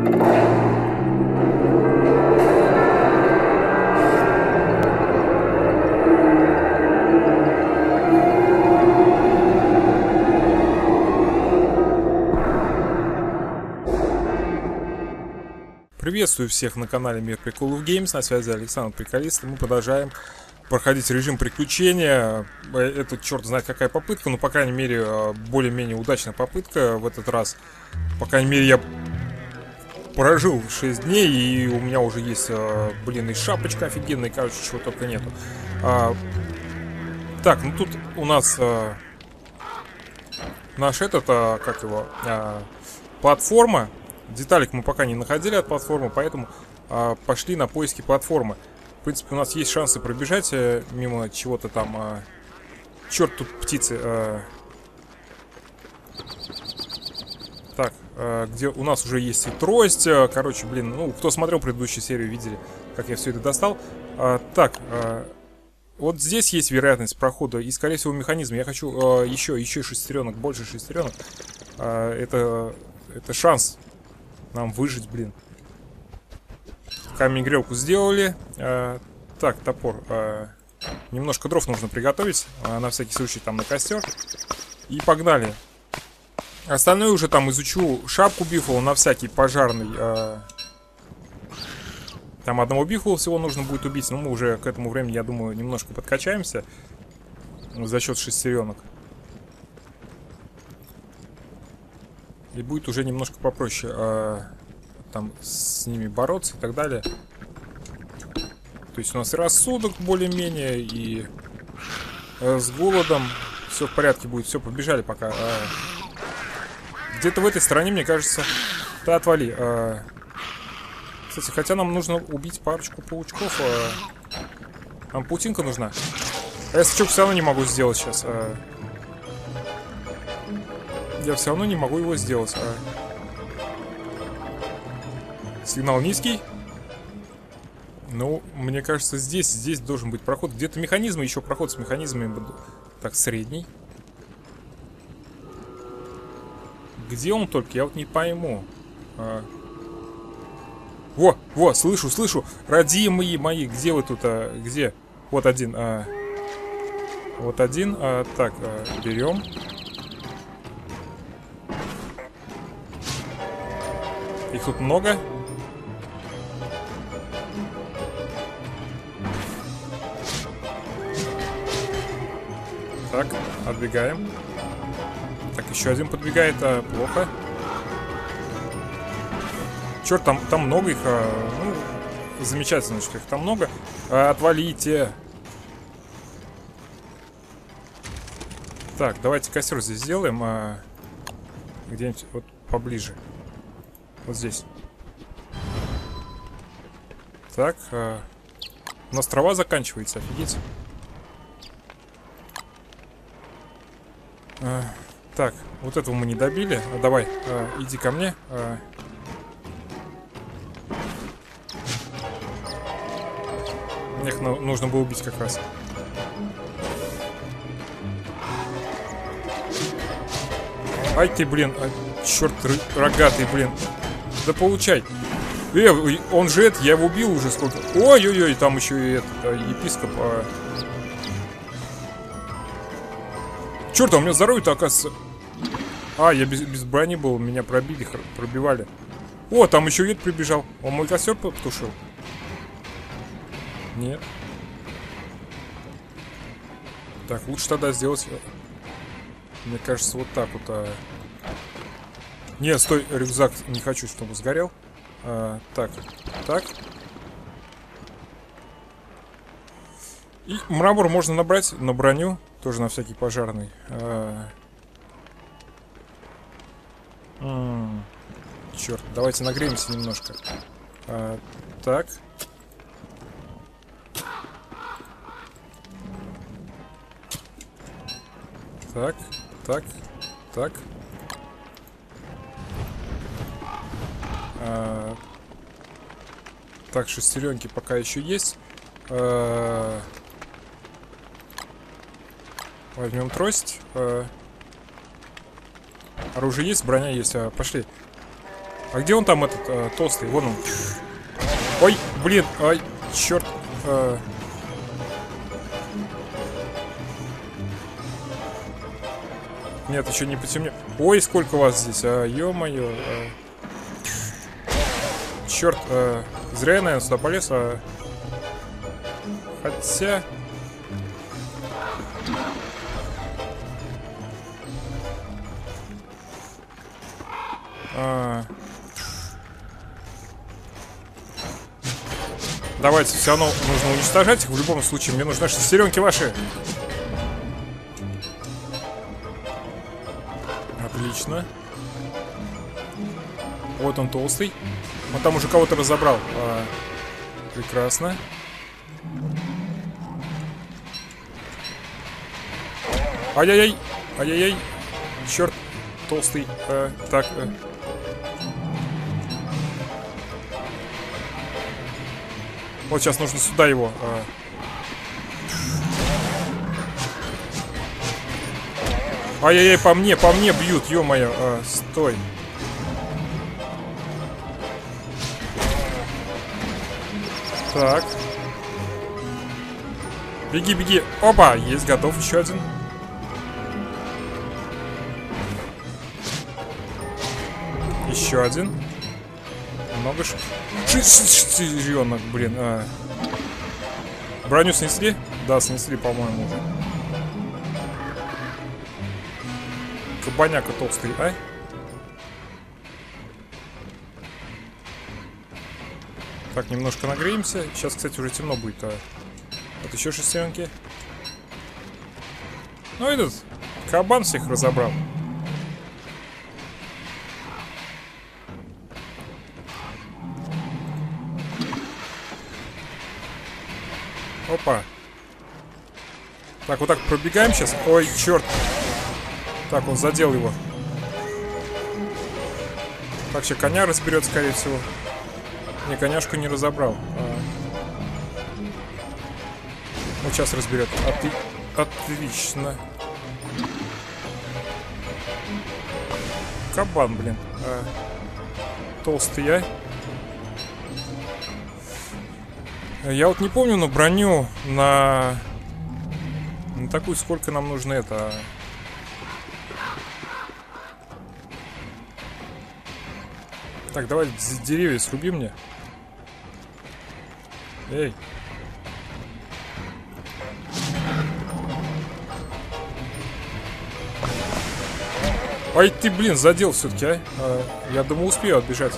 Приветствую всех на канале Мир Приколов Геймс, на связи Александр Приколист. Мы продолжаем проходить режим приключения. Это черт знает какая попытка, но по крайней мере более-менее удачная попытка в этот раз. По крайней мере я прожил 6 дней и у меня уже есть, блин, и шапочка офигенная, и короче чего только нету. Так, ну тут у нас наш этот, как его, платформа. Деталек мы пока не находили от платформы, поэтому пошли на поиски платформы. В принципе, у нас есть шансы пробежать мимо чего-то там. Черт, тут птицы. Так, где у нас уже есть и трость. Короче, блин, ну, кто смотрел предыдущую серию, видели, как я все это достал. Так, вот здесь есть вероятность прохода и, скорее всего, механизм. Я хочу еще шестеренок, больше шестеренок. Это шанс нам выжить, блин. Камень-грелку сделали. Так, топор. Немножко дров нужно приготовить. На всякий случай там на костер. И погнали. Остальное уже там изучу. Шапку бифола на всякий пожарный. Там одного бифола всего нужно будет убить. Но мы уже к этому времени, я думаю, немножко подкачаемся. За счет шестеренок. И будет уже немножко попроще там с ними бороться и так далее. То есть у нас и рассудок более-менее, и с голодом все в порядке будет. Все, побежали пока. Где-то в этой стороне, мне кажется... Да, отвали. Кстати, хотя нам нужно убить парочку паучков. Нам паутинка нужна. А я сачок все равно не могу сделать сейчас. Я все равно не могу его сделать. Сигнал низкий. Ну, мне кажется, здесь должен быть проход. Где-то механизмы, еще проход с механизмами. Так, средний. Где он только? Я вот не пойму. Во, слышу. Родимые мои, где вы тут? Где? Вот один. Вот один. Так, берем. Их тут много. Так, отбегаем. Так, еще один подбегает, плохо. Черт, там много их. Ну, замечательно, что их там много. Отвалите. Так, давайте костер здесь сделаем. Где-нибудь вот поближе. Вот здесь. Так, у нас трава заканчивается, офигеть. Так, вот этого мы не добили. Давай, иди ко мне. Их нужно было убить как раз. Ай ты, блин, черт рогатый, блин. Да получай. Он же это, я его убил уже сколько. Ой-ой-ой, там еще и этот епископ. Черт, а у меня здоровье-то, оказывается. Я без брони был, меня пробивали. О, там еще этот прибежал. Он мой костер потушил. Нет. Так, лучше тогда сделать, мне кажется, вот так вот. Нет, стой, рюкзак не хочу, чтобы сгорел. Так. И мрамор можно набрать на броню, тоже на всякий пожарный. Черт, давайте нагреемся немножко. Так. Так. Так, шестеренки пока еще есть. Возьмем трость. Оружие есть, броня есть. Пошли. А где он там, этот толстый? Вон он. Ой, блин, ай, черт. Нет, еще не потемнело. Ой, сколько вас здесь, ё-моё. Черт, зря я, наверное, сюда полез, хотя... Давайте, все равно нужно уничтожать их. В любом случае, мне нужны шестеренки ваши. Отлично. Вот он толстый. Он там уже кого-то разобрал. Прекрасно. Ай-яй-яй. Ай-яй-яй. Черт, толстый. Так. Вот сейчас нужно сюда его. Ай-яй-яй, по мне бьют, ё-моё. Стой. Так. Беги, беги. Опа, есть, готов еще один. Еще один. Много шестеренок, блин. Броню снесли? Да, снесли, по-моему, уже. Кабаняка толстый, Так, немножко нагреемся. Сейчас, кстати, уже темно будет. Вот еще шестеренки. Ну, этот кабан всех разобрал. Опа. Так, вот так пробегаем сейчас. Ой, черт. Так, он задел его. Так, сейчас коня разберет, скорее всего. Не, коняшку не разобрал. Вот сейчас разберет. Отлично. Кабан, блин. Толстый я. Я вот не помню, но броню на такую, сколько нам нужно это. Так, давай деревья сруби мне. Эй. Ай ты, блин, задел все-таки, Я думал, успею отбежать.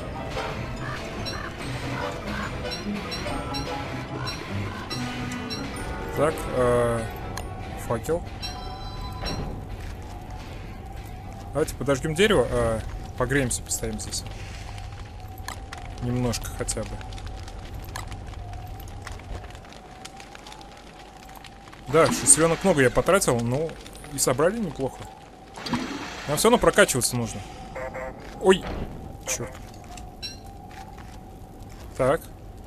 Так, факел. Давайте подожгем дерево, погреемся, поставим здесь. Немножко хотя бы. Да, шестеренок много я потратил, но и собрали неплохо. Нам все равно прокачиваться нужно. Ой, черт. Так.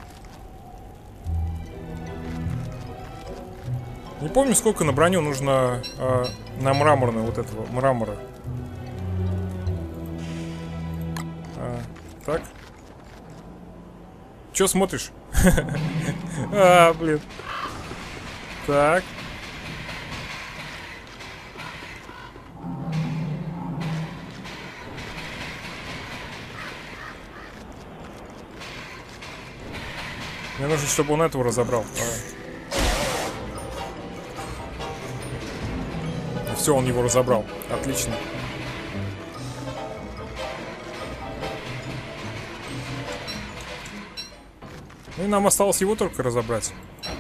Не помню, сколько на броню нужно на мраморную вот этого мрамора. Так. Чё смотришь? Блин. Так. Мне нужно, чтобы он этого разобрал. Все, он его разобрал. Отлично. Ну и нам осталось его только разобрать.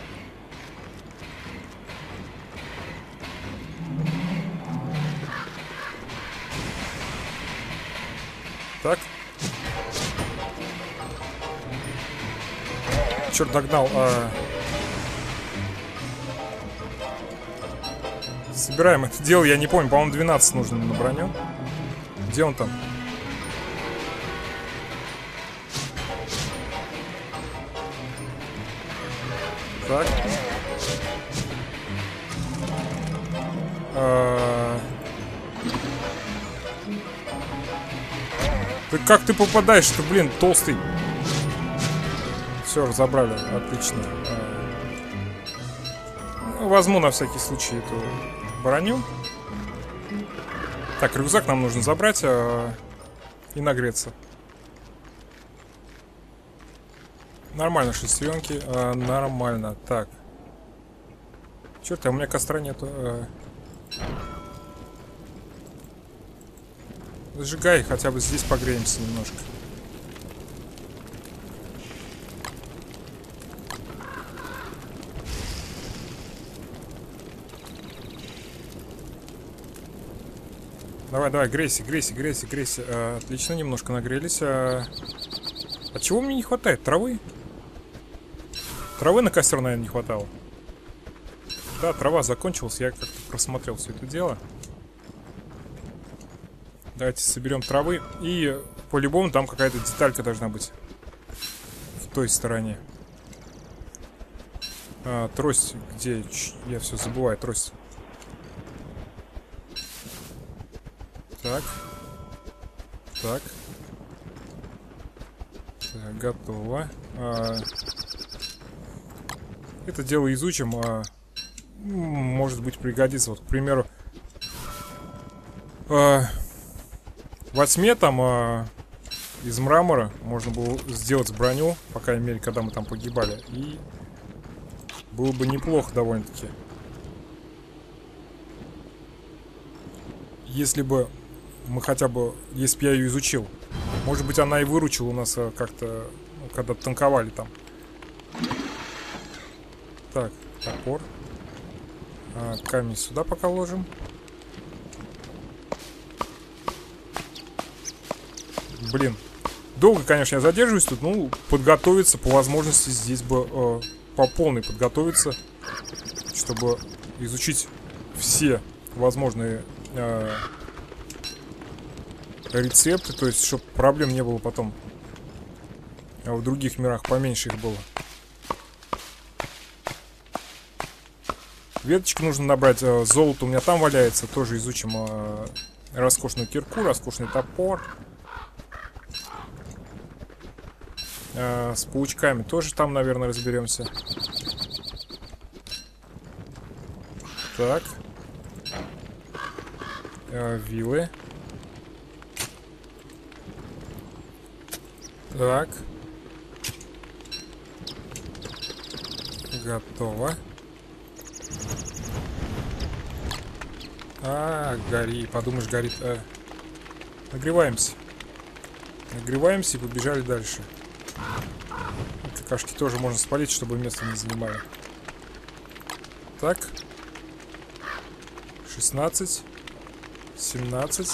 Так. Черт, догнал. Собираем это дело, я не помню, по-моему, 12 нужно на броню. Где он там? Так. Так как ты попадаешь-то, блин, толстый? Все, разобрали. Отлично. Возьму на всякий случай эту броню. Так, рюкзак нам нужно забрать и нагреться. Нормально, шестеренки. Нормально. Так. Черт, а у меня костра нету. Зажигай, хотя бы здесь погреемся немножко. Давай, давай, грейся, грейся, грейся, грейся. Отлично, немножко нагрелись. А чего мне не хватает? Травы? Травы на костер, наверное, не хватало. Да, трава закончилась, я как-то просмотрел все это дело. Давайте соберем травы. И по-любому там какая-то деталька должна быть в той стороне. Трость, где? Я все забываю, трость. Так. Так. Так, готово. Это дело изучим. Может быть, пригодится. Вот, к примеру, во тьме там из мрамора можно было сделать броню, по крайней мере, когда мы там погибали. И было бы неплохо довольно-таки. Если бы мы хотя бы, если бы я ее изучил. Может быть, она и выручила у нас как-то, ну, когда танковали там. Так, топор. Камень сюда пока ложим. Блин. Долго, конечно, я задерживаюсь тут. Ну, подготовиться по возможности здесь бы по полной подготовиться, чтобы изучить все возможные рецепты. То есть, чтобы проблем не было потом. А в других мирах поменьше их было. Веточек нужно набрать. Золото у меня там валяется. Тоже изучим роскошную кирку, роскошный топор. С паучками тоже там, наверное, разберемся. Так. Вилы. Так. Готово. Гори, подумаешь, горит. Нагреваемся. Нагреваемся и побежали дальше. Какашки тоже можно спалить, чтобы место не занимали. Так. 16. 17.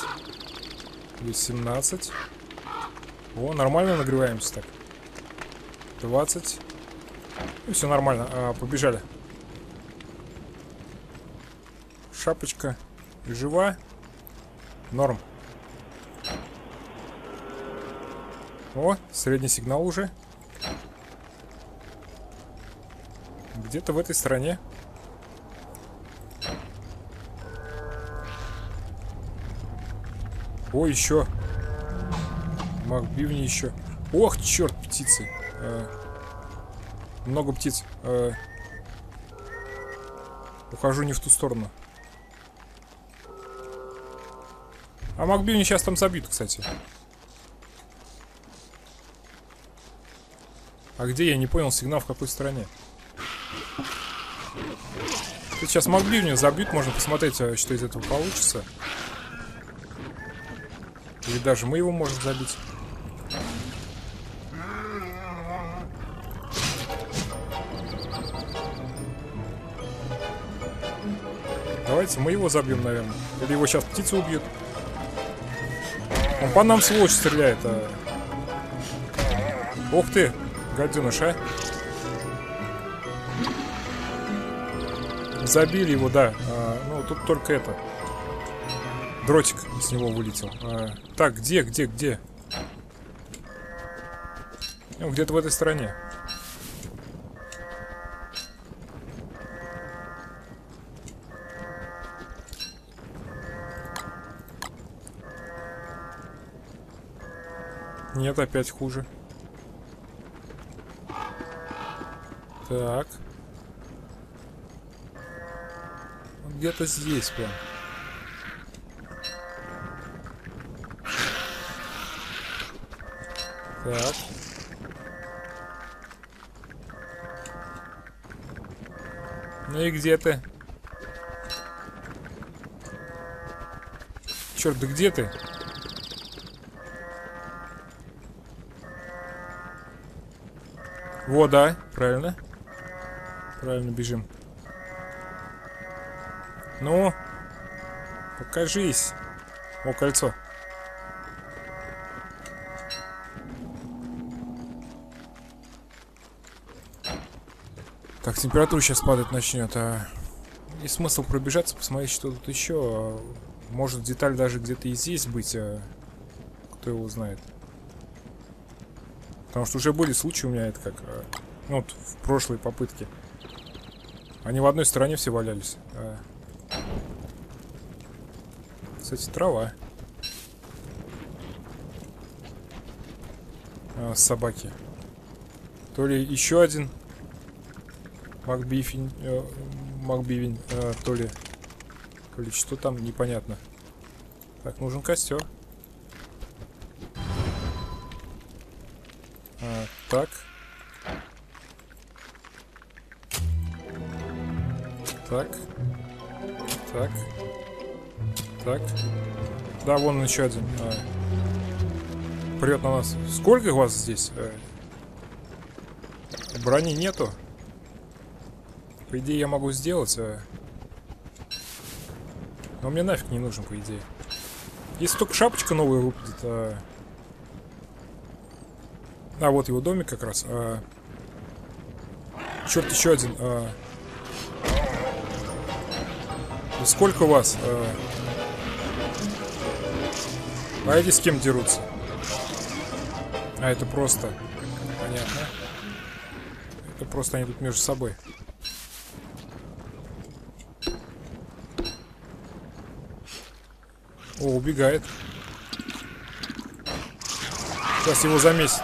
18. О, нормально нагреваемся так. 20. И все нормально. Побежали. Шапочка жива. Норм. О, средний сигнал уже. Где-то в этой стороне. О, еще. Маг бивни еще. Ох, черт, птицы. Много птиц. Ухожу не в ту сторону. А маг бивни сейчас там забит, кстати. А где, я не понял, сигнал в какой стороне? Сейчас маг бивни забьют, можно посмотреть, что из этого получится. Или даже мы его можем забить. Давайте мы его забьем, наверное. Или его сейчас птицы убьют. Он по нам сволочь стреляет. Ух ты, гаденыш, а. Забили его, да. Ну, тут только это. Дротик с него вылетел. Так, где? Ну, где-то в этой стороне. Нет, опять хуже. Так. Где-то здесь прям. Так. Ну и где ты? Черт, да где ты? Во, да, правильно. Правильно, бежим. Ну, покажись. О, кольцо. Так, температура сейчас падать начнет. Есть смысл пробежаться, посмотреть, что тут еще. Может, деталь даже где-то и здесь быть. Кто его знает. Потому что уже были случаи у меня, это как... Ну, вот в прошлой попытке. Они в одной стороне все валялись. Кстати, трава. Собаки. То ли еще один Макбивень, то ли что там, непонятно. Так, нужен костер. Так. Так. Так. Так. Да, вон еще один. Прет на нас. Сколько вас здесь? Брони нету. По идее, я могу сделать. Но мне нафиг не нужен, по идее. Если только шапочка новая выпадет. Вот его домик как раз. Черт, еще один. Сколько у вас? Эти с кем дерутся? Это просто. Понятно. Это просто они тут между собой. О, убегает. Сейчас его замесит.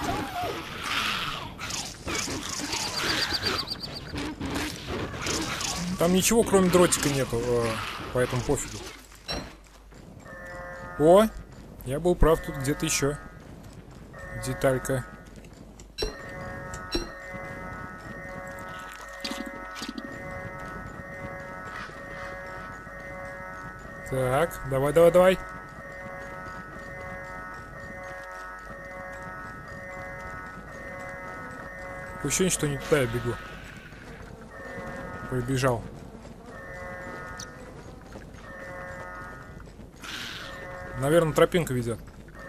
Там ничего, кроме дротика, нету, поэтому пофигу. О, я был прав, тут где-то еще деталька. Так, давай, давай, давай. Ощущение, что не туда я бегу. Прибежал. Наверное, тропинка ведет.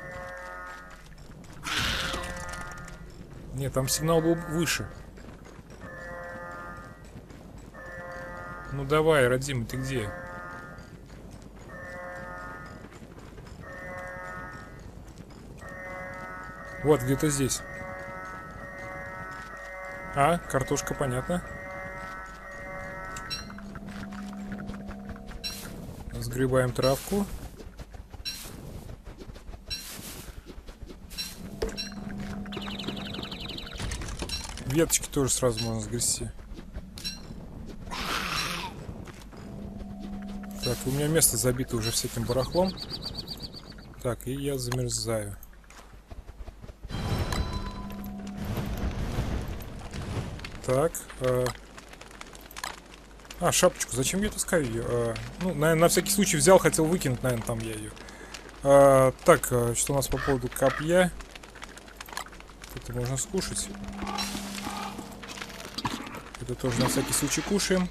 Нет, там сигнал был выше. Ну давай, родимый, ты где? Вот, где-то здесь. Картошка, понятно. Сгребаем травку. Веточки тоже сразу можно сгрести. Так, у меня место забито уже всяким барахлом. Так, и я замерзаю. Так. Шапочку. Зачем я таскаю ее? Ну, наверное, на всякий случай взял, хотел выкинуть, наверное, там я ее. Так, что у нас по поводу копья? Это можно скушать. Это тоже на всякий случай кушаем.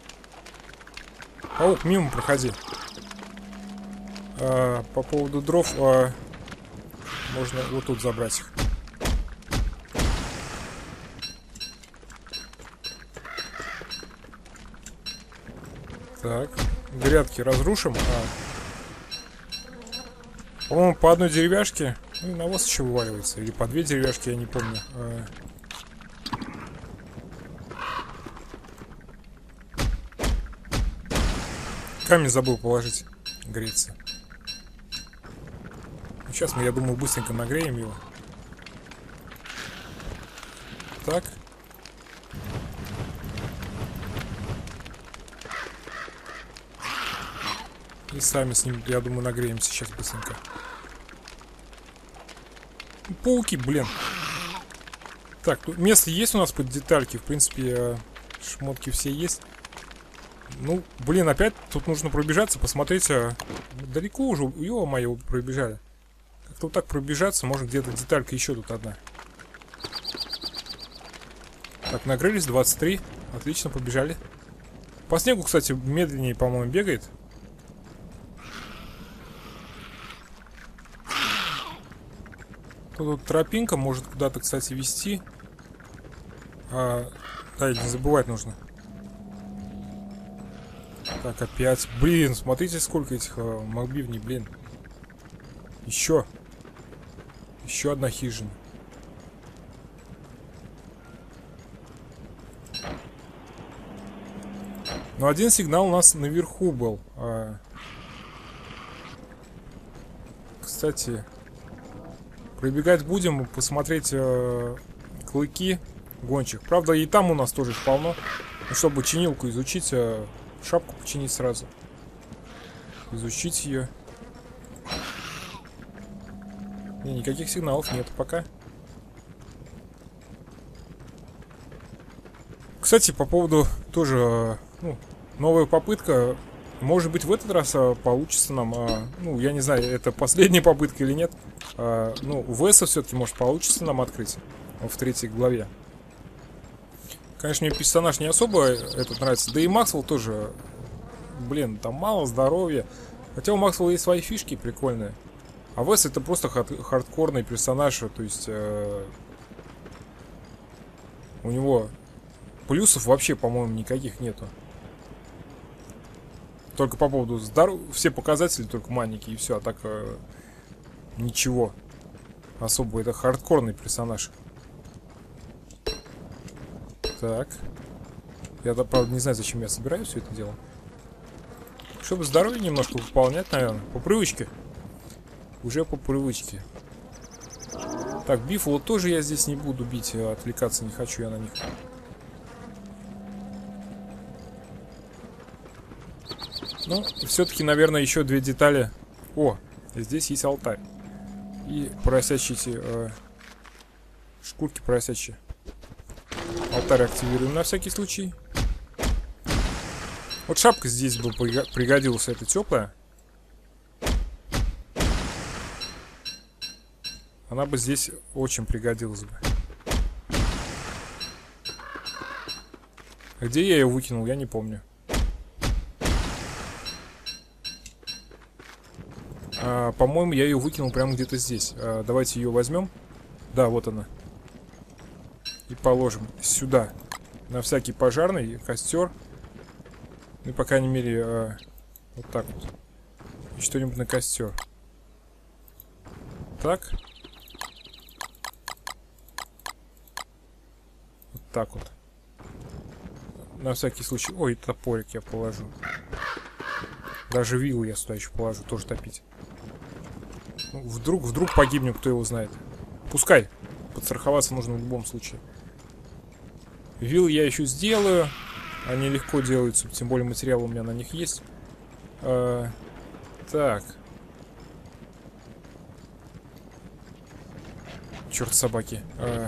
Паук, мимо проходи. По поводу дров, можно вот тут забрать их. Так, грядки разрушим. По-моему, по одной деревяшке. Ну и навоз еще вываливается. Или по две деревяшки, я не помню. Камень забыл положить. Греется. Сейчас мы, я думаю, быстренько нагреем его. так. И сами с ним, я думаю, нагреемся сейчас быстренько. Пауки, блин. Так, тут место есть у нас под детальки. В принципе, шмотки все есть. Ну, блин, опять тут нужно пробежаться, посмотреть. Далеко уже, ё-моё, пробежали. Как-то вот так пробежаться, может где-то деталька еще тут одна. Так, накрылись, 23. Отлично, побежали. По снегу, кстати, медленнее, по-моему, бегает. Тут тропинка может куда-то, кстати, вести. Да, не забывать нужно. Так, опять. Блин, смотрите, сколько этих мобивней, блин. Еще. Еще одна хижина. Но один сигнал у нас наверху был. Кстати, пробегать будем, посмотреть клыки гончих. Правда, и там у нас тоже полно. Ну, чтобы чинилку изучить, шапку починить сразу. Изучить ее. Никаких сигналов нет пока. Кстати, по поводу тоже, новая попытка. Может быть, в этот раз получится нам, ну, я не знаю, это последняя попытка или нет. Ну, Веса все-таки, может, получится нам открыть в 3 главе. Конечно, мне персонаж не особо этот нравится. Да и Максвелл тоже, блин, там мало здоровья. Хотя у Максвелла есть свои фишки прикольные. А Вес это просто хардкорный персонаж. То есть у него плюсов вообще, по-моему, никаких нету. Только по поводу здоровья. Все показатели только маленькие, и все. А так ничего особо. Это хардкорный персонаж. Так. Я, правда, не знаю, зачем я собираю все это дело. Чтобы здоровье немножко выполнять, наверное. По привычке. Уже по привычке. Так, Биффало тоже я здесь не буду бить. Отвлекаться не хочу я на них. Ну, все-таки, наверное, еще 2 детали. О, здесь есть алтарь. И поросячьи шкурки поросячьи. Алтарь активируем на всякий случай. Вот шапка здесь бы пригодилась, это теплая. Она бы здесь очень пригодилась бы. Где я ее выкинул, я не помню. По-моему, я ее выкинул прямо где-то здесь. Давайте ее возьмем. Да, вот она. И положим сюда. На всякий пожарный костер. Ну, по крайней мере, вот так вот. И что-нибудь на костер. Так. Вот так вот. На всякий случай. Ой, топорик я положу. Даже виллу я сюда еще положу, тоже топить. Ну, вдруг погибнем, кто его знает. Пускай. Подстраховаться нужно в любом случае. Вилл я еще сделаю. Они легко делаются, тем более материал у меня на них есть. Так. Черт собаки.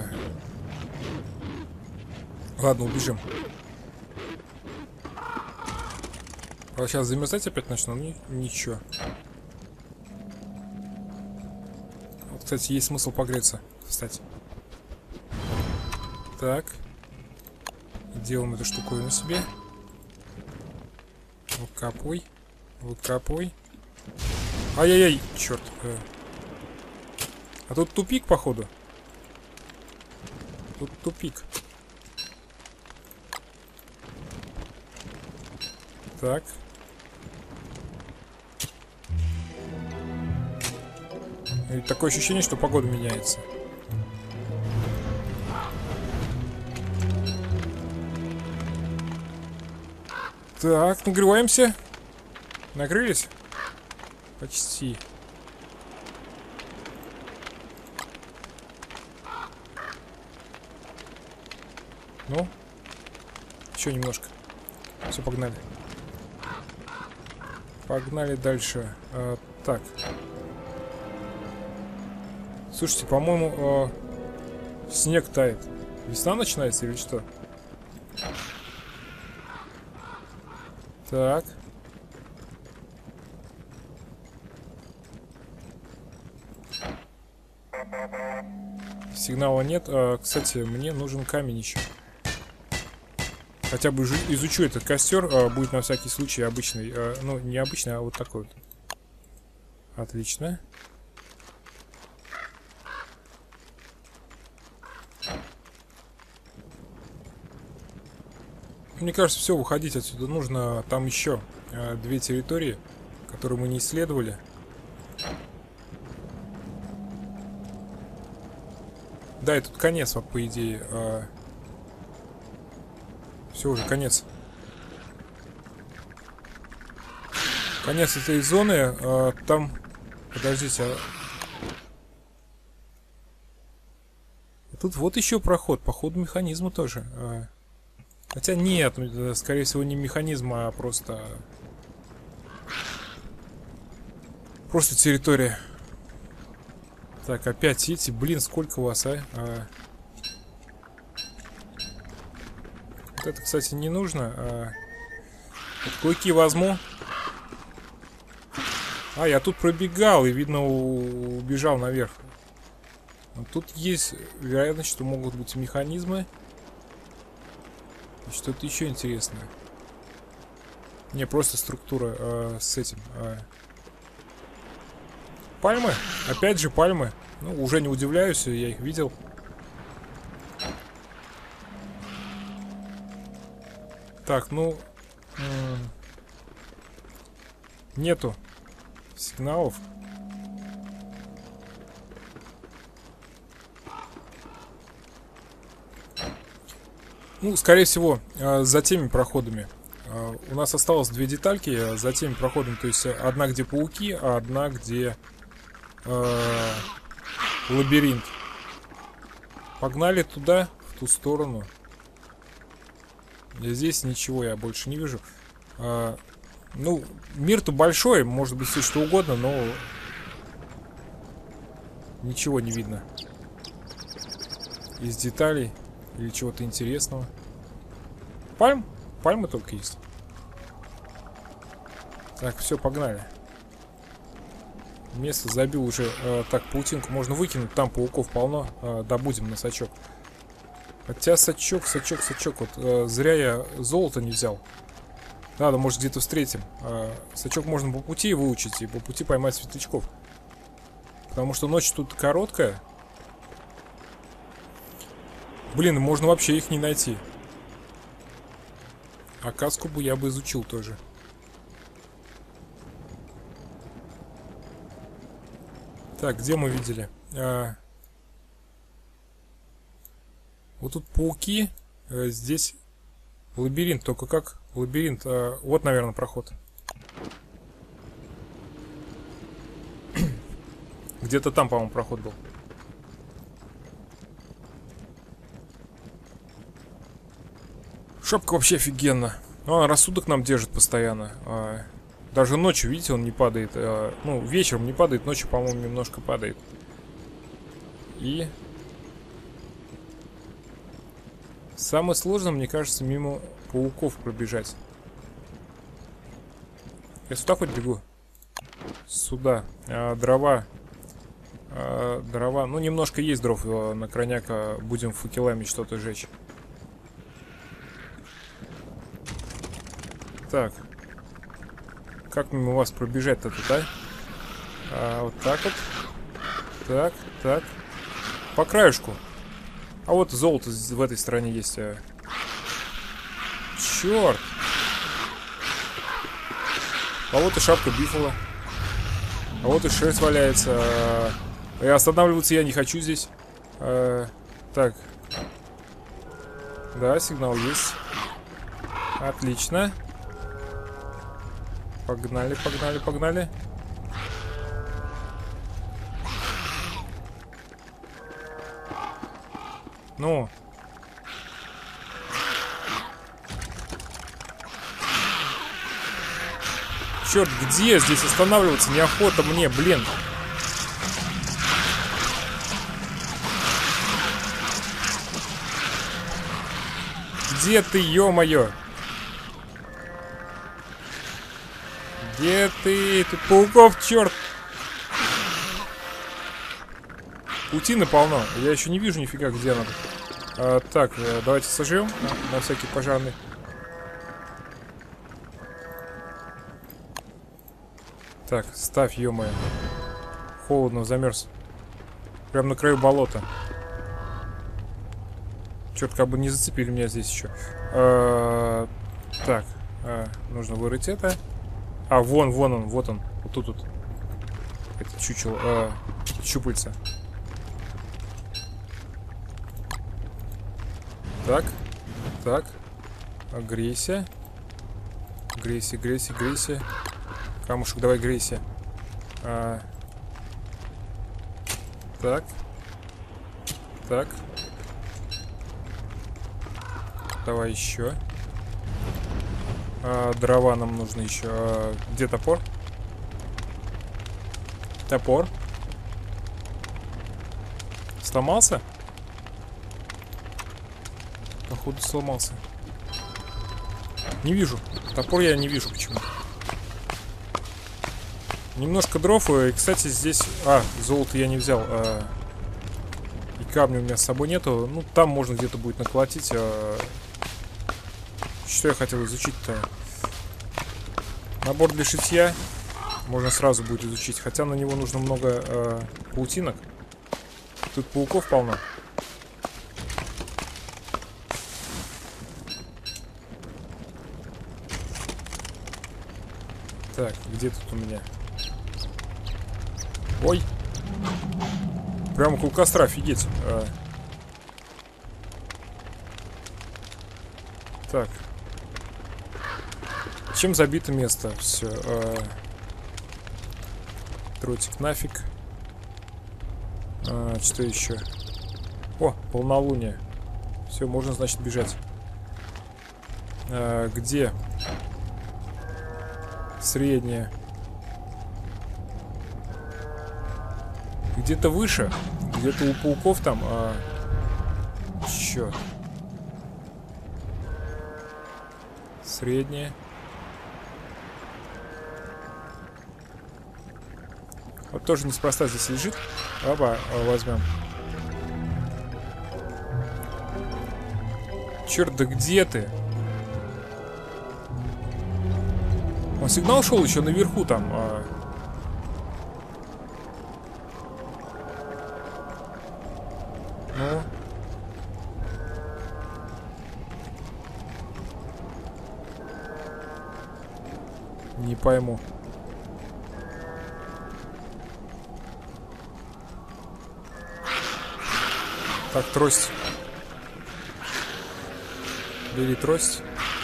Ладно, убежим. А сейчас замерзать опять начну? Ничего. Вот, кстати, есть смысл погреться. Кстати. Так. Делаем эту штуковину себе. Выкапывай. Выкапывай. Ай-яй-яй, черт. А тут тупик, походу. Тут тупик. Так. И такое ощущение, что погода меняется. Так, нагреваемся. Накрылись? Почти. Ну, еще немножко. Все, погнали. Погнали дальше. Так. Слушайте, по-моему, снег тает. Весна начинается или что? Так. Сигнала нет. Кстати, мне нужен камень еще. Хотя бы изучу этот костер. Будет на всякий случай обычный. Ну, не обычный, а вот такой вот. Отлично. Мне кажется, все, выходить отсюда нужно. Там еще две территории, которые мы не исследовали. Да, и тут конец, по идее. Все, уже конец. Конец этой зоны. Там... Подождите. Тут вот еще проход. По ходу механизма тоже. Хотя нет, скорее всего, не механизм, а просто... Просто территория. Так, опять видите, блин, сколько вас, а? Вот это, кстати, не нужно. Вот клыки возьму. Я тут пробегал и, видно, убежал наверх. Но тут есть вероятность, что могут быть механизмы. И что-то еще интересное. Не, просто структура с этим. Пальмы. Опять же пальмы. Ну, уже не удивляюсь, я их видел. Так, ну... Нету сигналов. Ну, скорее всего, за теми проходами. У нас осталось две детальки за теми проходами. То есть одна, где пауки, а одна, где лабиринт. Погнали туда, в ту сторону. И здесь ничего я больше не вижу. Ну, мир-то большой, может быть все что угодно, но ничего не видно из деталей или чего-то интересного. Пальмы только есть. Так, все, погнали. Место забил уже. Так, паутинку можно выкинуть, там пауков полно. Добудем на сачок. Хотя сачок. Вот зря я золото не взял. Надо, может, где-то встретим. Сачок можно по пути выучить и по пути поймать светлячков. Потому что ночь тут короткая. Блин, можно вообще их не найти. А каску бы я бы изучил тоже. Так, где мы видели? Вот тут пауки. Здесь лабиринт. Только как лабиринт? Вот, наверное, проход. Где-то там, по-моему, проход был. Шапка вообще офигенно. Ну, рассудок нам держит постоянно. Даже ночью, видите, он не падает. Ну, вечером не падает, ночью, по-моему, немножко падает. И... Самое сложное, мне кажется, мимо пауков пробежать. Я сюда хоть бегу? Сюда. Дрова. Дрова. Ну, немножко есть дров на крайняка. Будем факелами что-то жечь. Так. Как мимо вас пробежать-то тут, а? Вот так вот. Так, так. По краешку. А вот золото в этой стороне есть. Черт. А вот и шапка бифала. А вот и шерсть валяется. И останавливаться я не хочу здесь. Так. Да, сигнал есть. Отлично. Погнали, погнали, погнали. Ну. Черт, где здесь останавливаться? Неохота мне, блин. Где ты, ё-моё? Где ты? Тут пауков, черт! Паутины полно. Я еще не вижу нифига, где надо. Так, давайте сожжем на всякий пожарный. Так, ставь, ё-моё. Холодно, замерз. Прям на краю болота. Черт, как бы не зацепили меня здесь еще. Так, нужно вырыть это. Вон он, вот он. Вот тут. Это чучело. Щупальца. Так. Так. Грейся. Грейся. Камушек, давай грейся. Так. Так. Давай еще. Дрова нам нужно еще. Где топор? Топор. Сломался? Походу сломался. Не вижу. Топор я не вижу почему. Немножко дров. И, кстати, здесь... золото я не взял. И камня у меня с собой нету. Ну, там можно где-то будет наколотить. Что я хотел изучить-то? Набор для шитья. Можно сразу будет изучить. Хотя на него нужно много паутинок. Тут пауков полно. Так, где тут у меня? Ой! Прямо около костра, офигеть. Так. Чем забито место? Все. Тротик нафиг. Что еще? О, полнолуние. Все, можно, значит, бежать. Где? Средняя. Где-то выше. Где-то у пауков там. Черт. Средняя. Вот тоже неспроста здесь лежит. Оба, возьмем. Черт, да где ты? Он сигнал шел еще наверху там. Ну. Не пойму. Так, трость. Бери трость.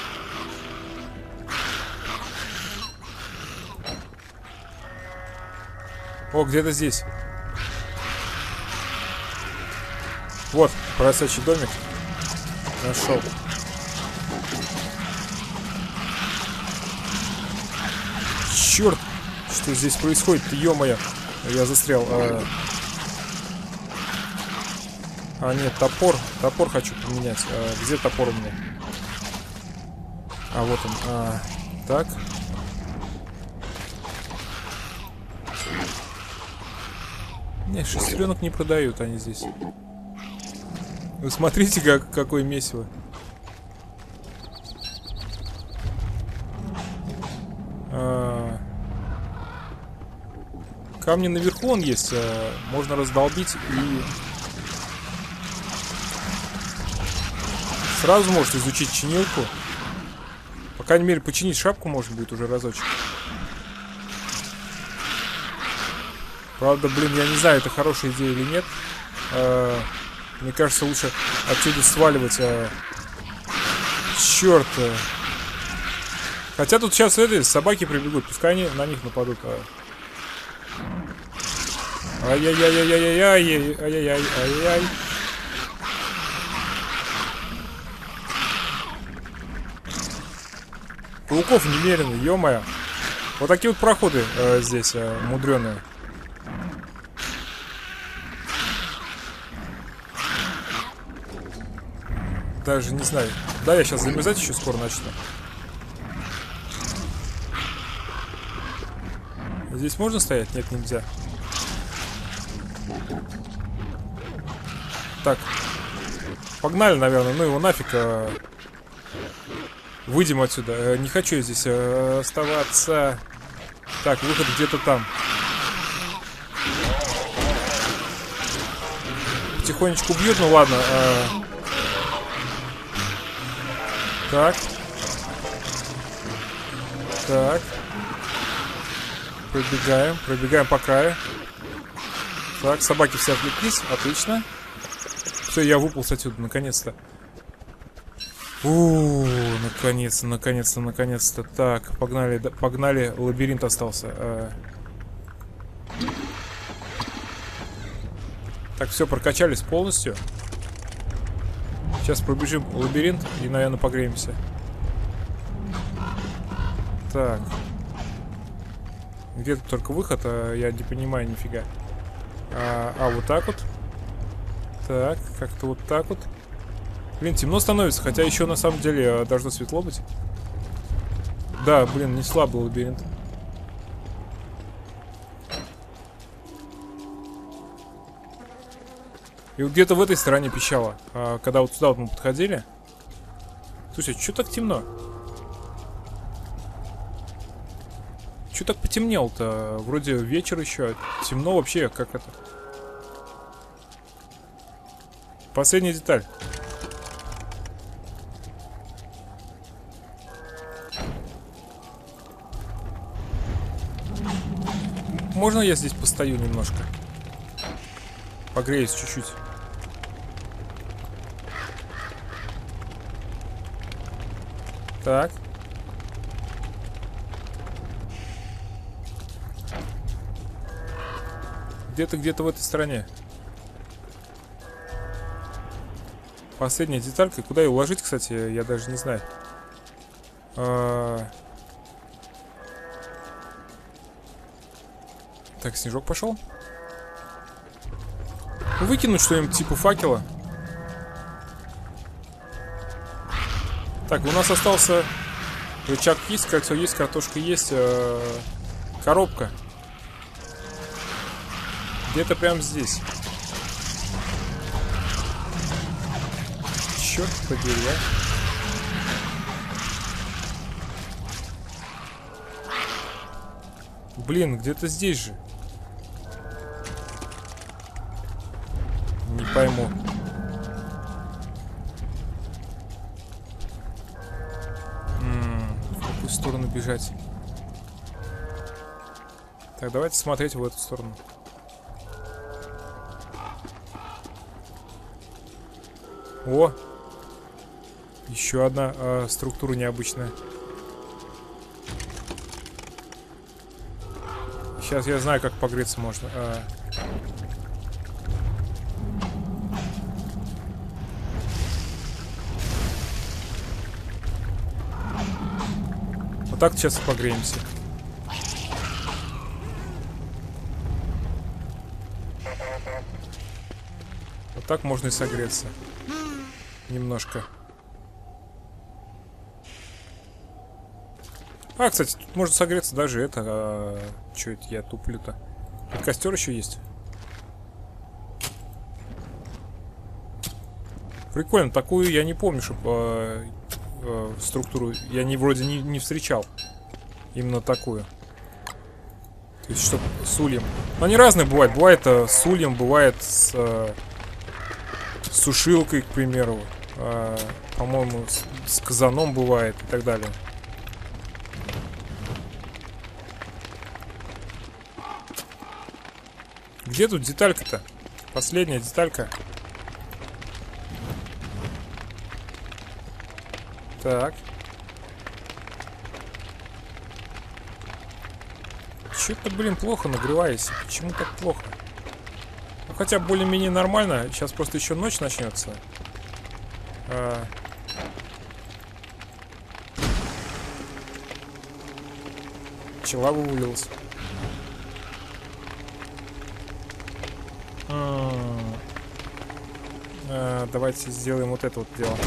О, где-то здесь. Вот, поросячий домик. Нашел. Черт! Что здесь происходит? Ё-моё! Я застрял. Нет, топор. Топор хочу поменять. Где топор у меня? Вот он. Так. Не, шестеренок не продают они здесь. Вы смотрите, какое месиво. Камни наверху он есть. Можно раздолбить и... Сразу может изучить чинилку. По крайней мере, починить шапку может будет уже разочек. Правда, блин, я не знаю, это хорошая идея или нет. Мне кажется, лучше отсюда сваливать. Черт. Хотя тут сейчас собаки прибегут. Пускай они на них нападут. Ай-яй-яй-яй-яй-яй-яй-яй-яй. Пауков немерено, ё-моё. Вот такие вот проходы здесь мудреные. Даже не знаю. Да, я сейчас замерзать еще скоро начну. Здесь можно стоять? Нет, нельзя. Так. Погнали, наверное. Ну его нафиг. Выйдем отсюда. Не хочу я здесь оставаться. Так, выход где-то там. Потихонечку бьют, ну ладно. Так. Так. Пробегаем по краю. Так, собаки все отвлеклись. Отлично. Все, я выполз отсюда, наконец-то. Наконец-то. Так, погнали. Лабиринт остался. Так, все, прокачались полностью. Сейчас пробежим лабиринт и, наверное, погреемся. Так. Где тут только выход? Я не понимаю нифига. Вот так вот. Так, как-то вот так вот. Блин, темно становится, хотя еще на самом деле должно светло быть. Да, блин, не слабый лабиринт. И вот где-то в этой стороне пищало. Когда вот сюда вот мы подходили. Слушай, что так темно? Что так потемнело-то? Вроде вечер еще. Темно вообще, как это. Последняя деталь. Можно я здесь постою немножко? Погреюсь чуть-чуть. Так. Где-то в этой стороне. Последняя деталька. Куда ее уложить, кстати, я даже не знаю. Так, снежок пошел. Выкинуть что-нибудь типа факела. Так, у нас остался рычаг есть, кольцо есть, картошка есть, коробка. Где-то прямо здесь. Черт побери, Блин, где-то здесь же. Не пойму. В какую сторону бежать? Так, давайте смотреть в эту сторону. О! Еще одна структура необычная. Сейчас я знаю, как погреться можно. Вот так сейчас погреемся. Вот так можно и согреться. Немножко. Кстати, тут можно согреться даже это. Что это я туплю-то? Тут костер еще есть. Прикольно, такую я не помню, чтобы структуру я вроде не встречал. Именно такую. То есть, чтобы с ульем. Но они разные бывают. Бывает с ульем, бывает с сушилкой, к примеру. По-моему, с казаном бывает и так далее. Где тут деталька-то? Последняя деталька. Так. Что-то, блин, плохо нагреваюсь. Почему так плохо? Ну, хотя более-менее нормально. Сейчас просто еще ночь начнется. Пчела вывалилась. Давайте сделаем вот это вот дело.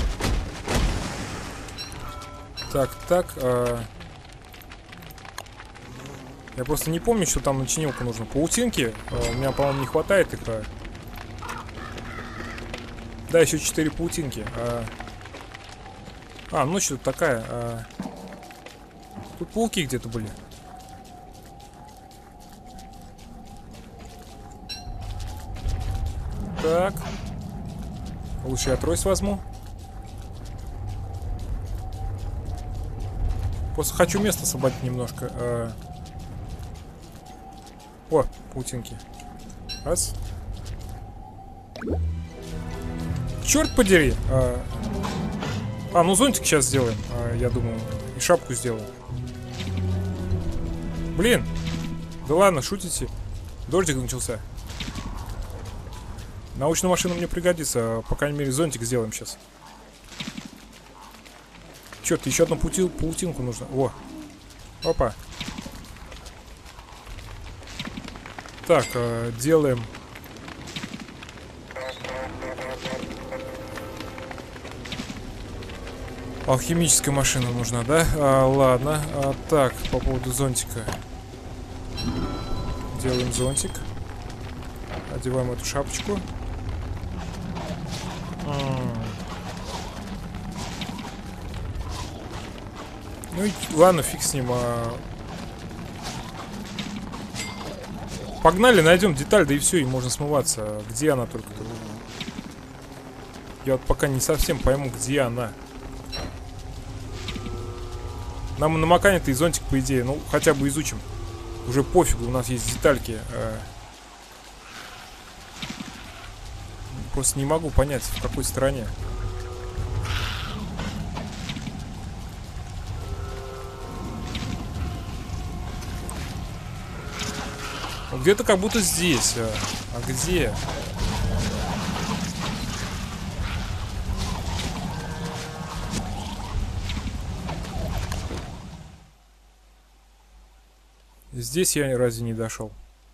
Так. Я просто не помню, что там начинилку нужно. Паутинки. У меня, по-моему, не хватает их. Да, еще 4 паутинки. Ну что-то такая. Тут пауки где-то были. Так. Лучше я трость возьму. Просто хочу место освободить немножко. О, паутинки. Раз. Черт подери. Ну зонтик сейчас сделаем. Я думаю. И шапку сделаем. Блин. Да ладно, шутите. Дождик начался. Научная машина мне пригодится. По крайней мере, зонтик сделаем сейчас. Черт, еще одну паутинку нужно. О. Опа. Так, делаем. Алхимическая машина нужна, да? Ладно. Так, по поводу зонтика. Делаем зонтик. Одеваем эту шапочку. Ну и ладно, фиг с ним. Погнали, найдем деталь, да и все, и можно смываться. Где она только? Я вот пока не совсем пойму, где она. Нам на макане-то и зонтик, по идее, ну, хотя бы изучим. Уже пофигу, у нас есть детальки. Просто не могу понять, в какой стороне. Где-то как будто здесь. А где? Здесь я разве не дошел?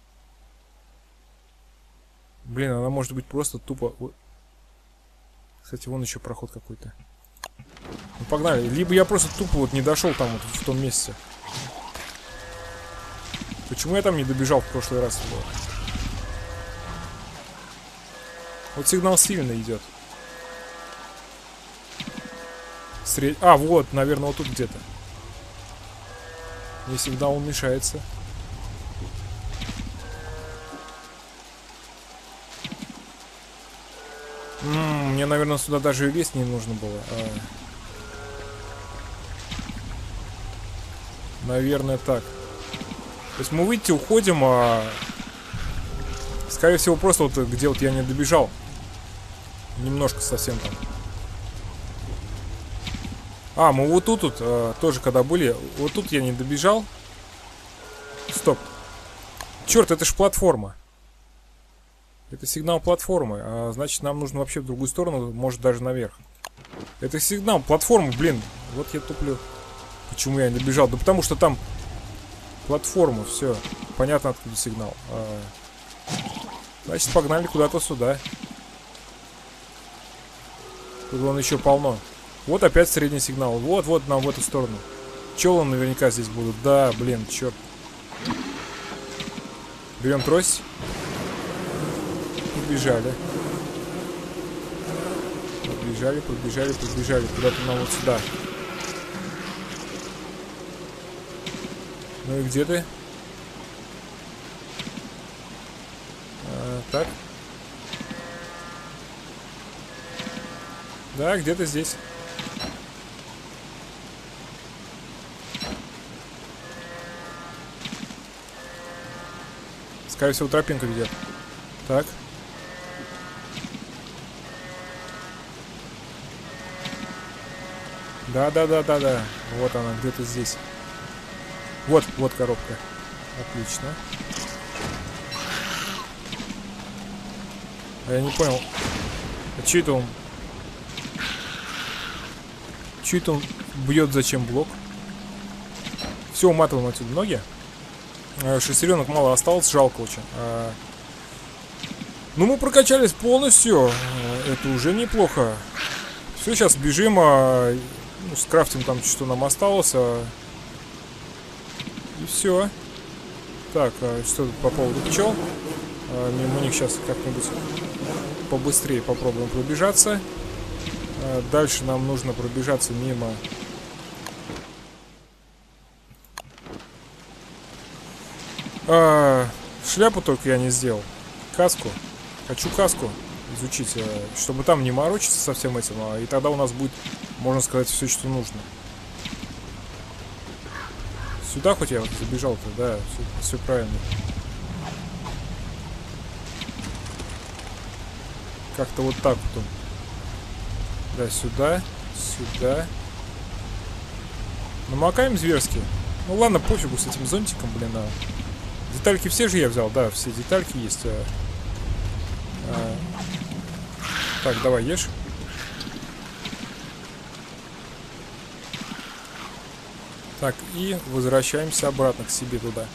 Блин, она может быть просто тупо... Кстати, вон еще проход какой-то. Ну, погнали. Либо я просто тупо вот не дошел там вот в том месте. Почему я там не добежал в прошлый раз? Вот сигнал сильно идет. Вот, наверное, вот тут где-то. Мне сигнал уменьшается. Мне, наверное, сюда даже и лезть не нужно было. Наверное, так. То есть мы выйти, уходим, скорее всего, просто вот где вот я не добежал. Немножко совсем там. Мы вот тут тоже когда были. Вот тут я не добежал. Стоп. Черт, это ж платформа. Это сигнал платформы. Значит, нам нужно вообще в другую сторону, может даже наверх. Это сигнал платформы, блин. Вот я туплю. Почему я не добежал? Да потому что там платформа, все. Понятно, откуда сигнал. Значит, погнали куда-то сюда. Тут вон еще полно. Вот опять средний сигнал. Вот нам в эту сторону. Пчелы наверняка здесь будут. Да, блин, черт. Берем трость. Побежали. Побежали. Куда-то нам вот сюда. Ну и где ты? Так. Да, где-то здесь. Скорее всего, тропинка ведет. Так. Да. Вот она, где-то здесь. Вот коробка. Отлично. Я не понял. А че это он? Че это он бьет зачем блок? Все, уматываем отсюда ноги. Шестеренок мало осталось, жалко очень. Ну, мы прокачались полностью. Это уже неплохо. Все, сейчас бежим. Ну, скрафтим там, что нам осталось. И все. Так, что тут по поводу пчел? Мимо них сейчас как-нибудь побыстрее попробуем пробежаться. Дальше нам нужно пробежаться мимо. Шляпу только я не сделал. Каску. Хочу каску изучить, чтобы там не морочиться со всем этим. И тогда у нас будет, можно сказать, все, что нужно. Сюда хоть я вот забежал-то, да, все правильно. Как-то вот так вот он. Да, сюда, сюда. Намокаем зверски. Ну ладно, пофигу с этим зонтиком, блин. Детальки все же я взял, да, все детальки есть. Так, давай, ешь. Так, и возвращаемся обратно к себе туда.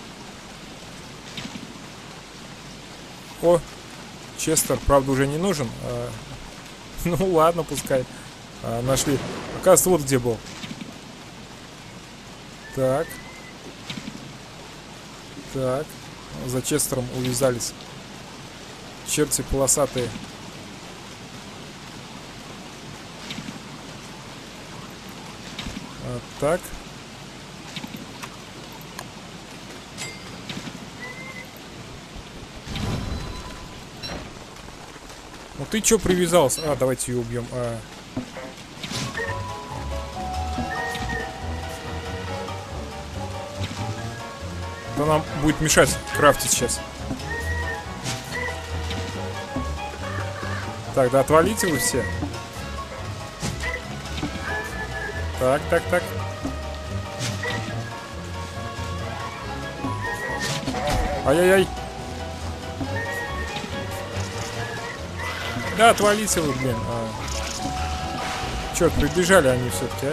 О, Честер, правда, уже не нужен. Ну ладно, пускай. Нашли. Оказывается, вот где был. Так. Так. За Честером увязались. Черти полосатые. Так. Ну ты чё привязался? Давайте ее убьем. Да нам будет мешать крафтить сейчас. Так, да отвалите вы все. Так, так, так. Ай-яй-яй. Да, отвалите вы, блин. Черт, прибежали они все-таки,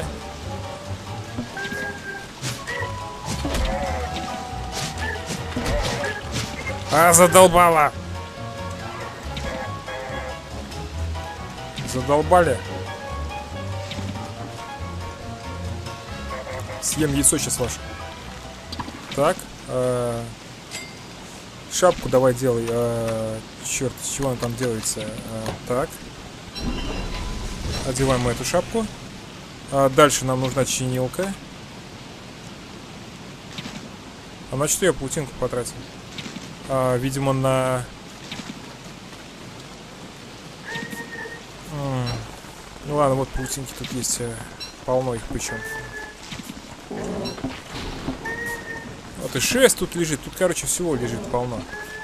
задолбала. Задолбали. Съем яйцо сейчас ваше. Так. Шапку давай делай. Черт, с чего она там делается? Так. Одеваем мы эту шапку. Дальше нам нужна чинилка. На что я паутинку потратил? Видимо, на... Ну ладно, вот паутинки тут есть. Полно их причем. Вот и 6 тут лежит. Тут, короче, всего лежит полно.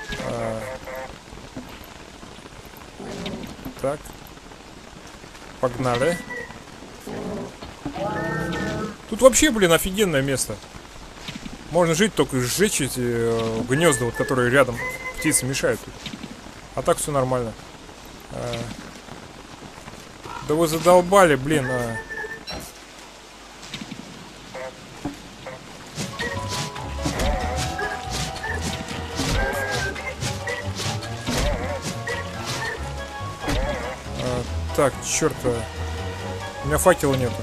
Так. Погнали. Тут вообще, блин, офигенное место. Можно жить, только сжечь эти гнезда, вот, которые рядом птицы мешают. А так все нормально. Да вы задолбали, блин. Так, черт. У меня факела нету.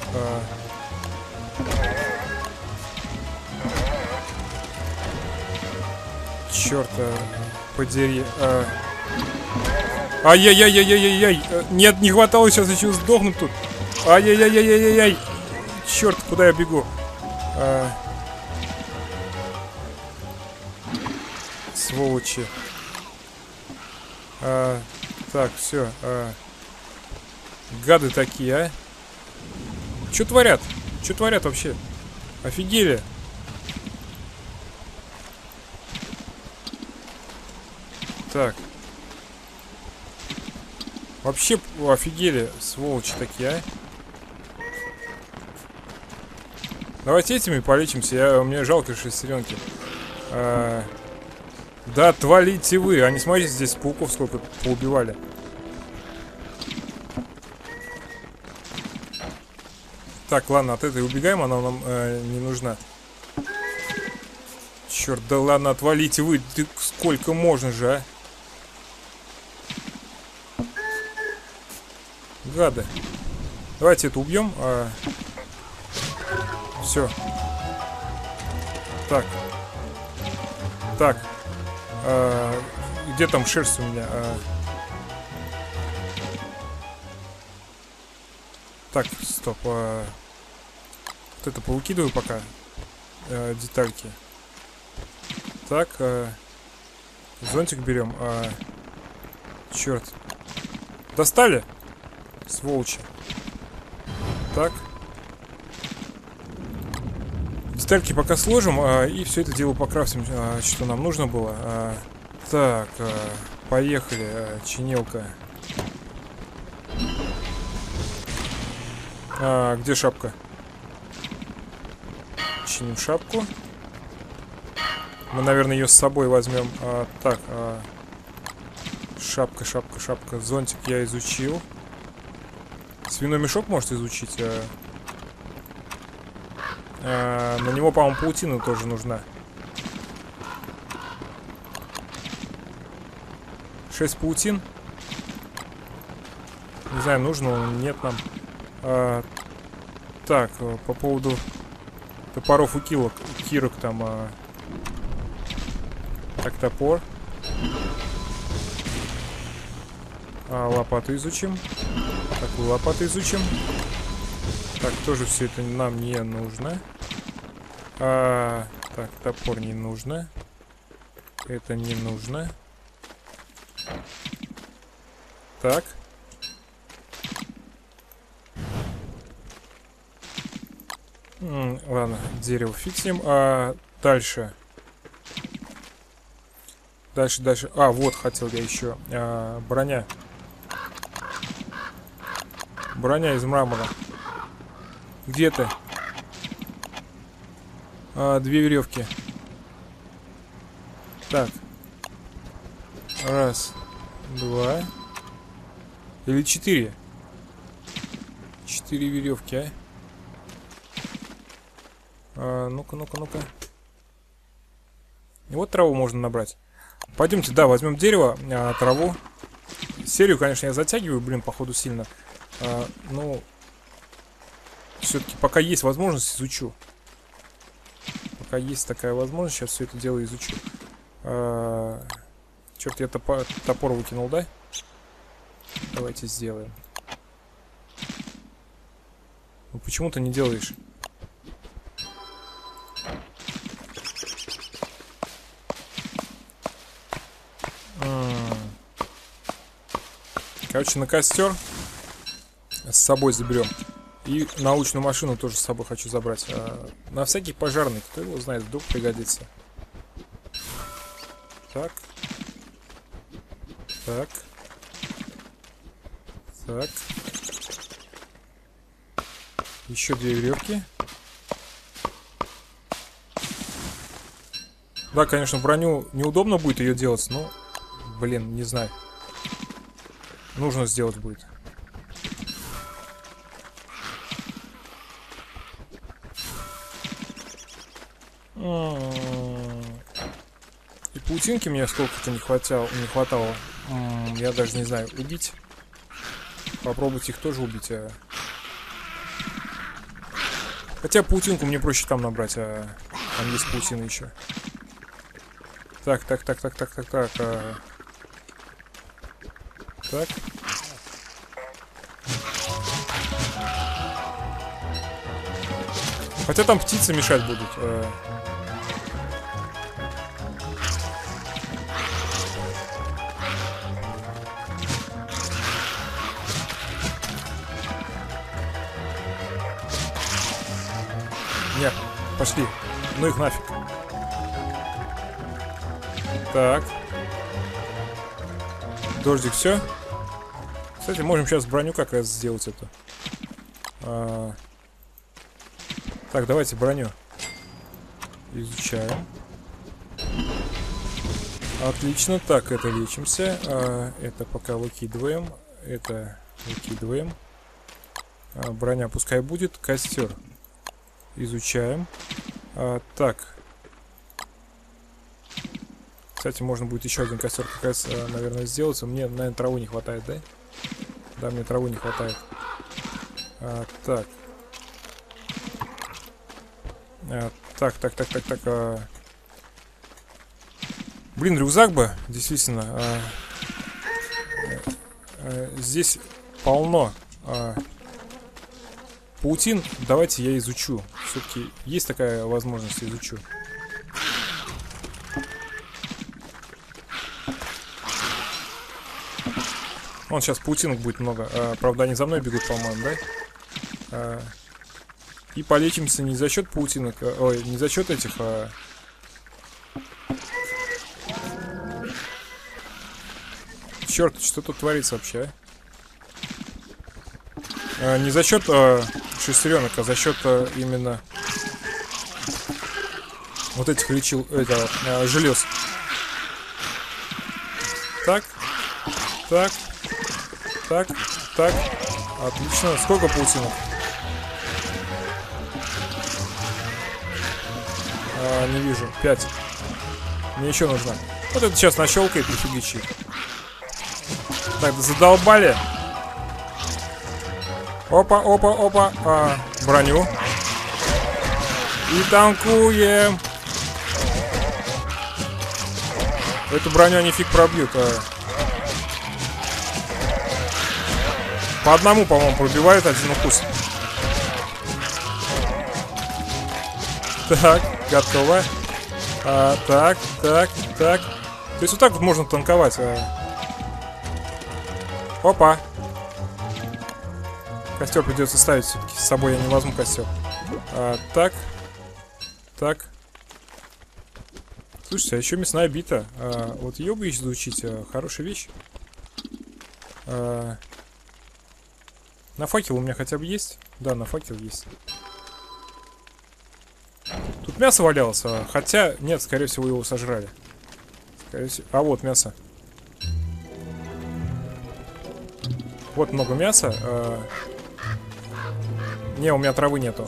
Черт, подери. Ай-яй-яй-яй-яй-яй-яй. Нет, не хватало, сейчас еще сдохнуть тут. Ай-яй-яй-яй-яй-яй. Черт, куда я бегу? Сволочи. Так, все. Гады такие, а? Что творят? Что творят вообще? Офигели. Так. Вообще офигели, сволочи такие, а? Давайте этими полечимся. Мне жалко шестеренки. Да отвалите вы. А не смотрите, здесь пауков сколько поубивали. Так, ладно, от этой убегаем, она нам не нужна. Черт, да ладно, отвалите вы. Ты сколько можно же, а? Гады. Давайте это убьем. Все. Так. Так. Где там шерсть у меня? Так, стоп. Вот это повыкидываю пока. Детальки. Так. Зонтик берем. Черт. Достали? Сволочи. Так. Детальки пока сложим, и все это дело покрафтим, что нам нужно было. Так, поехали, чинелка. Где шапка? Чиним шапку. Мы, наверное, ее с собой возьмем. Так, шапка, шапка, шапка. Зонтик я изучил. Свиной мешок может изучить. На него, по-моему, паутина тоже нужна. 6 паутин. Не знаю, нужно он, нет нам. Так, по поводу топоров и кирок там. Так, топор. Лопату изучим. Такую лопату изучим. Так, тоже все это нам не нужно. Так, топор не нужно. Это не нужно. Так. Ладно, дерево фиксим. Дальше. Дальше. Вот хотел я еще. Броня. Броня из мрамора. Где ты? 2 веревки. Так. 1, 2. Или 4. 4 веревки, ну-ка. И вот траву можно набрать. Пойдемте, да, возьмем дерево, траву. Серию, конечно, я затягиваю, блин, походу сильно. Ну, все-таки пока есть возможность, изучу. Пока есть такая возможность, сейчас все это дело изучу. Черт, я топор выкинул, да? Давайте сделаем. Ну почему ты не делаешь? Короче, на костер с собой заберем. И научную машину тоже с собой хочу забрать. На всякий пожарный, кто его знает, вдруг пригодится. Так. Так. Так. Еще 2 веревки. Да, конечно, броню неудобно будет ее делать, но, блин, не знаю. Нужно сделать будет. И паутинки мне сколько-то не хватало. Я даже не знаю, убить. Попробовать их тоже убить. Хотя паутинку мне проще там набрать, там есть паутина еще. Так. Так. Хотя там птицы мешать будут. Нет, пошли. Ну их нафиг. Так. Дождик, все. Кстати, можем сейчас броню как раз сделать это. Так, давайте броню изучаем. Отлично. Так, это лечимся. Это пока выкидываем. Это выкидываем. Броня пускай будет. Костер изучаем. Так. Кстати, можно будет еще один костер как раз, наверное, сделать. Мне, наверное, травы не хватает, да? Да, мне травы не хватает. Так. Так. Блин, рюкзак бы, действительно. Здесь полно паутин. Давайте я изучу. Все-таки есть такая возможность, изучу. Вон сейчас паутинок будет много. Правда, они за мной бегут, по-моему, да? И полечимся не за счет паутинок, ой, не за счет этих, черт, что тут творится вообще, не за счет шестеренок, а за счет именно вот этих желез. Так. Отлично. Сколько паутинок? Не вижу. 5. Мне еще нужно. Вот это сейчас нащелкает и фигичит. Так, задолбали. Опа. Броню. И танкуем. Эту броню они фиг пробьют. По одному, по-моему, пробивают один укус. Так, готово. Так. То есть вот так вот можно танковать. Опа. Костер придется ставить все-таки. С собой я не возьму костер. Так. Слушайте, а еще мясная бита. Вот ее бы еще изучить. Хорошая вещь. На факел у меня хотя бы есть? Да, на факел есть. Тут мясо валялось, хотя, нет, скорее всего, его сожрали. Скорее всего. А вот мясо. Вот много мяса. Не, у меня травы нету.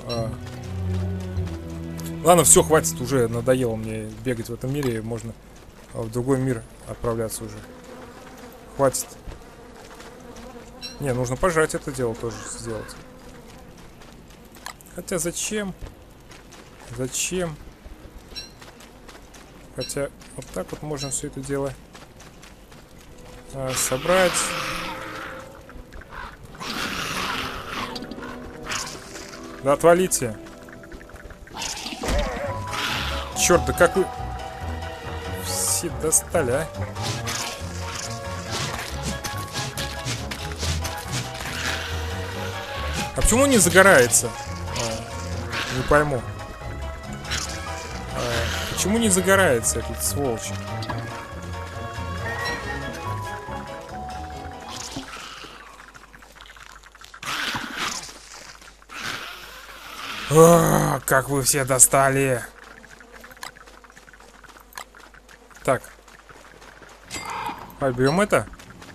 Ладно, все, хватит, уже надоело мне бегать в этом мире. Можно в другой мир отправляться уже. Хватит. Не, нужно пожрать это дело тоже сделать. Хотя зачем? Хотя вот так вот можно все это дело собрать. Да отвалите. Черт, да как вы все достали, а? А почему не загорается? Не пойму. Почему не загорается этот сволочь? Как вы все достали. Так. Берем это.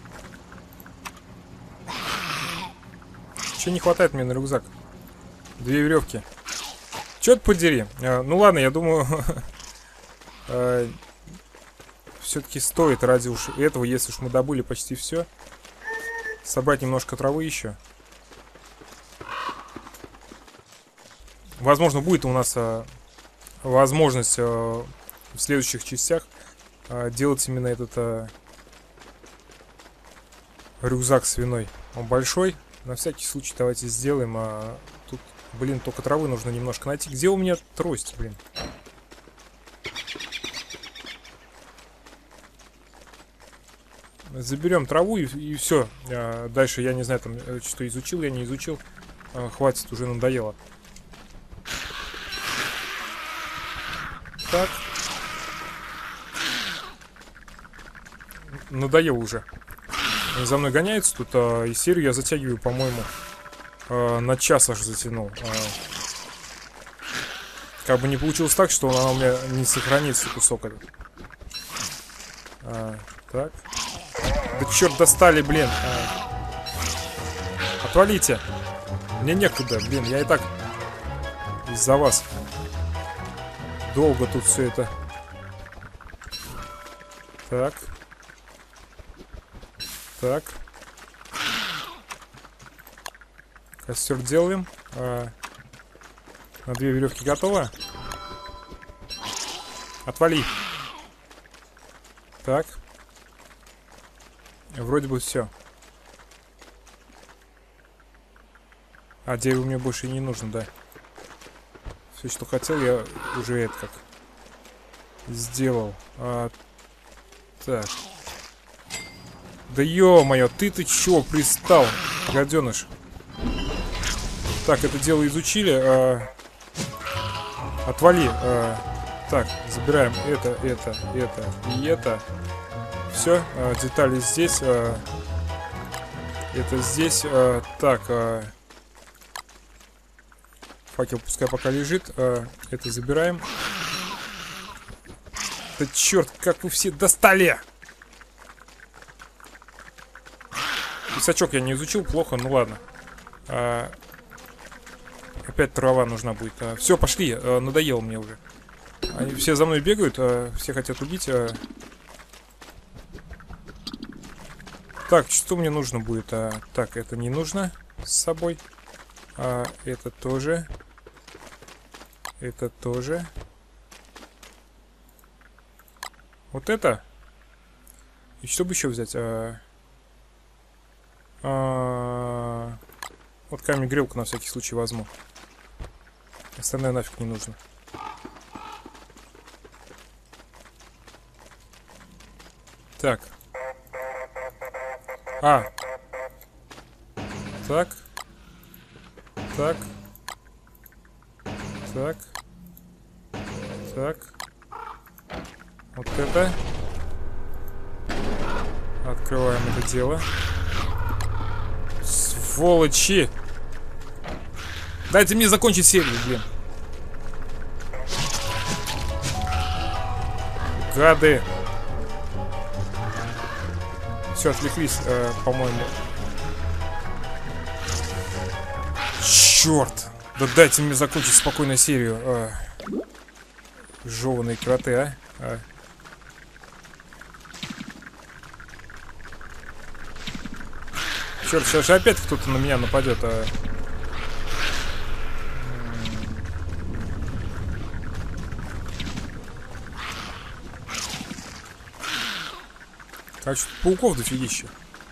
Че не хватает мне на рюкзак? 2 веревки. Чёрт подери. Ну ладно, я думаю, все-таки стоит ради уж этого, если уж мы добыли почти все, собрать немножко травы еще. Возможно, будет у нас возможность в следующих частях делать именно этот рюкзак свиной. Он большой. На всякий случай давайте сделаем. Тут, блин, только травы нужно немножко найти. Где у меня трость, блин? Заберем траву и все. Дальше я не знаю, там что изучил, я не изучил. Хватит, уже надоело. Так. Надоело уже. Они за мной гоняются тут, и серию я затягиваю, по-моему, на час аж затянул. Как бы не получилось так, что она у меня не сохранится, кусок этот. Так. Да черт, достали, блин. Отвалите. Мне некуда, блин, я и так из-за вас долго тут все это Так. Так. Костер делаем. На 2 веревки готово. Отвали. Так. Вроде бы все. А дерево мне больше не нужно, да. Все, что хотел, я уже это как сделал. Так. Да ё-моё, ты чё пристал, гаденыш? Так, это дело изучили. Отвали. Так, забираем это и это. Все, детали здесь. Это здесь. Так. Факел пускай пока лежит. Это забираем. Да черт, как вы все достали! Писачок я не изучил, плохо, ну ладно. Опять трава нужна будет. Все, пошли, надоело мне уже. Они все за мной бегают, все хотят убить. Так, что мне нужно будет? Так, это не нужно с собой. Это тоже. Это тоже. Вот это. И что бы еще взять? Вот камень-грелку на всякий случай возьму. Остальное нафиг не нужно. Так. Так. Так. Так. Так. Вот это. Открываем это дело. Сволочи! Дайте мне закончить серию, блин. Гады. Все, отвлеклись, по-моему. Черт! Да дайте мне закончить спокойно серию. Жеваные кроты, Черт, сейчас же опять кто-то на меня нападет. Короче, пауков дофигища.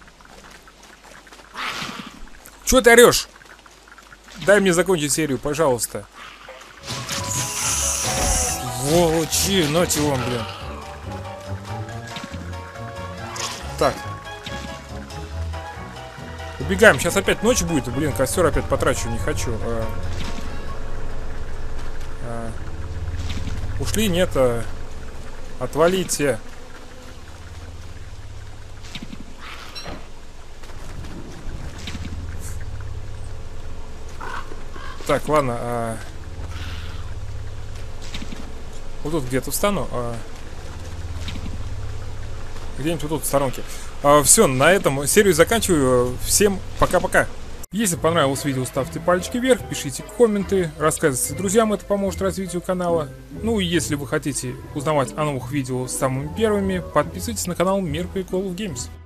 Чего ты орешь? Дай мне закончить серию, пожалуйста. Сволочи, нате вам, блин. Так. Убегаем, сейчас опять ночь будет. Блин, костер опять потрачу, не хочу. Ушли, нет. Отвалите. Так, ладно. Вот тут где-то встану. Где-нибудь вот тут в сторонке. Все, на этом серию заканчиваю. Всем пока-пока. Если понравилось видео, ставьте пальчики вверх, пишите комменты, рассказывайте друзьям, это поможет развитию канала. Ну и если вы хотите узнавать о новых видео самыми первыми, подписывайтесь на канал Мир Приколов Геймс.